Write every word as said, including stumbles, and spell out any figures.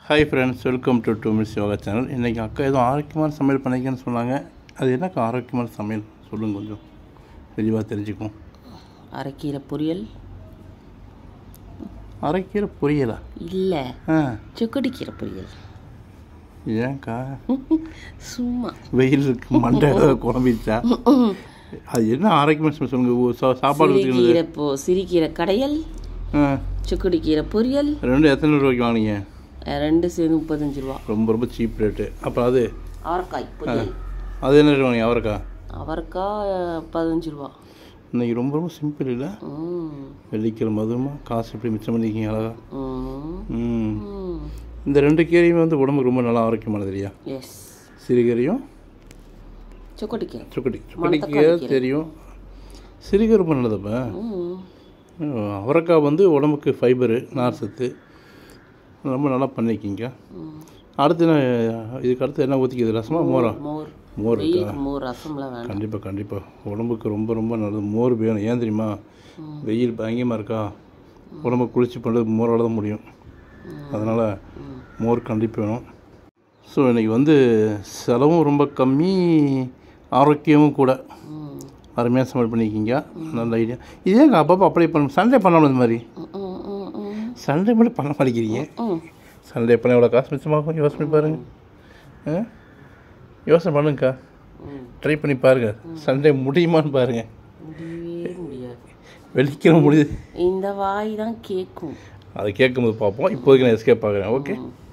Hi friends, welcome to two minutes yoga channel. இன்றைக்கி அக்கா ஏதோ ஆரோக்கியமான சமையல் பண்ணிக்கன்னு சொன்னாங்க. அது என்னக்கா ஆரோக்கியமான சமையல் சொல்லுங்கள், கொஞ்சம் தெளிவாக தெரிஞ்சுக்கும். அரைக்கீரை பொரியல். அரைக்கீரை பொரியலா? இல்லை, ஆ, சுக்குடிக்கீரை பொரியல். ஏன்க்கா சும்மா வெயிலுக்கு மண்டை குழம்பிச்சா? அது என்ன ஆரோக்கியமான சமையல் சொல்லுங்கள். சாப்பாடு சிறுகீரை போ சிறுகீரை கடையல், ஆ, சுக்குடிக்கீரை பொரியல். ரெண்டு எத்தனை ரூபாய்க்கு வாங்கினீங்க? ரெண்டு சேர்ந்து முப்பத்தஞ்சு ரூபா. ரொம்ப ரொம்ப சீப் ரேட்டு. அப்புறம் அது அவரைக்காய் பொரியல், அது என்ன ரேட் வாங்கினீங்க? அவரைக்காய் அவரைக்காய் பதினஞ்சு ரூபா. இன்னைக்கு ரொம்ப ரொம்ப சிம்பிள் இல்லை? வெள்ளிக்கிழமை அதுமா காசு எப்படி மிச்சம் பண்ணிக்கிங்க அழகா. ம், இந்த ரெண்டு கீரையும் வந்து உடம்புக்கு ரொம்ப நல்லா ஆரோக்கியமானது இல்லையா? எஸ். சிறுகீரையும் சுக்குடிக்கீரை, சுக்குடி சுக்குடிக்கீரை தெரியும். சிறுகீரை ரொம்ப நல்லதுப்பா. அவரைக்காய் வந்து உடம்புக்கு ஃபைபரு, நார் சத்து, ரொம்ப நல்லா பண்ணிக்கிங்க. அடுத்து என்ன? இதுக்கு அடுத்து என்ன ஊற்றிக்கிது? ரசமா மோரா? மோர். மோர் இருக்கா? மோர் ரசம்லாம் வேணும். கண்டிப்பாக கண்டிப்பாக உடம்புக்கு ரொம்ப ரொம்ப நல்லது. மோர் வேணும். ஏன் தெரியுமா? வெயில் பயங்கரமாக இருக்கா, உடம்புக்கு குளிர்ச்சி பண்ணுறது மோரால் தான் முடியும். அதனால் மோர் கண்டிப்பாக வேணும். ஸோ இன்றைக்கி வந்து செலவும் ரொம்ப கம்மி, ஆரோக்கியமும் கூட. அருமையாக சமையல் பண்ணிக்கிங்க. நல்ல ஐடியா. இதேங்க அப்பப்போ அப்ளை பண்ண. சண்டே பண்ணணும். இந்த மாதிரி சண்டே மட்டும் பண்ண மாட்டேங்கிறீங்க. சண்டே பண்ண எவ்வளோ காசு மிச்சமாகும் யோசனை பாருங்கள். யோசனை பண்ணுங்கக்கா, ட்ரை பண்ணி பாருங்கள். சண்டே முடியுமான்னு பாருங்கள். வெள்ளிக்கிழமை முடியுது. இந்த வாய் தான் கேட்கும். அதை கேட்கும்போது பார்ப்போம். இப்போதைக்கு நான் எஸ்கேப் பார்க்குறேன். ஓகே.